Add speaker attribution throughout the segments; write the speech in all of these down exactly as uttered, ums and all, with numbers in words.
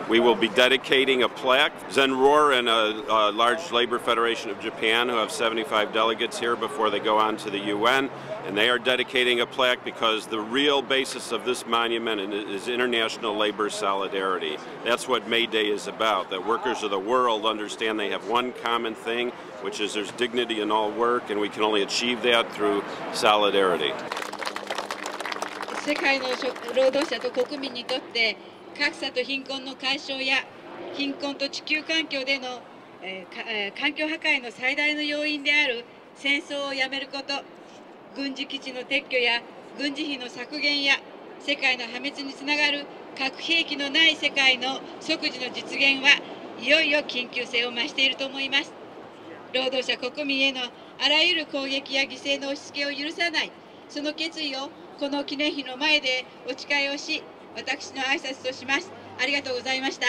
Speaker 1: We will be dedicating a plaque. Zenroar and a, a large labor federation of Japan, who have seventy-five delegates here before they go on to the U N, and they are dedicating a plaque because the real basis of this monument is international labor solidarity. That's what May Day is about, that workers of the world understand they have one common thing, which is there's dignity in all work, and we can only achieve that through solidarity.
Speaker 2: 世界の労働者と国民にとって格差と貧困の解消や貧困と地球環境での、えーえー、環境破壊の最大の要因である戦争をやめること、軍事基地の撤去や軍事費の削減や世界の破滅につながる核兵器のない世界の即時の実現はいよいよ緊急性を増していると思います。労働者国民へのあらゆる攻撃や犠牲の押し付けを許さない、その決意をこの記念碑の前でお誓いをし、私の挨拶とします。ありがとうございました。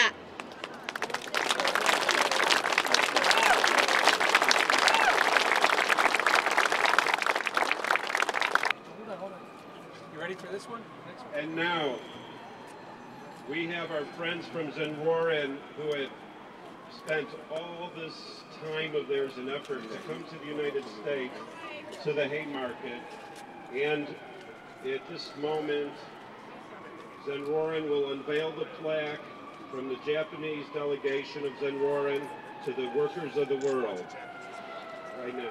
Speaker 1: And now we have our friends from Zenroar who had spent all this time of theirs and effort to come to the United States, to the Haymarket, and at this moment, Zenroar will unveil the plaque from the Japanese delegation of Zenroar to the workers of the world. Right now.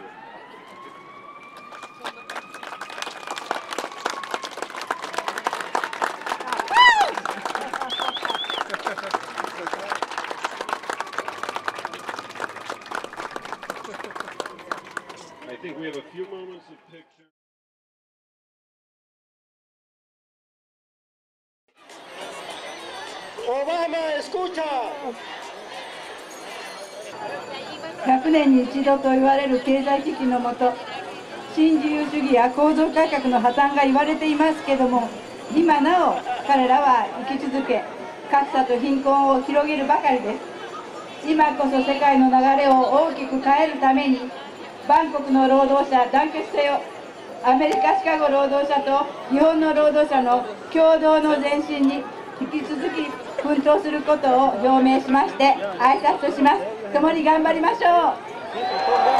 Speaker 1: I think we have a few moments of picture.
Speaker 3: Obama, escucha.
Speaker 4: ひゃくねんに一度と言われる経済危機のもと、新自由主義や構造改革の破綻が言われていますけども、今なお彼らは生き続け、格差と貧困を広げるばかりです。今こそ世界の流れを大きく変えるために、バンコクの労働者団結せよ、アメリカ・シカゴ労働者と日本の労働者の共同の前進に引き続き奮闘することを表明しまして挨拶とします。共に頑張りましょう。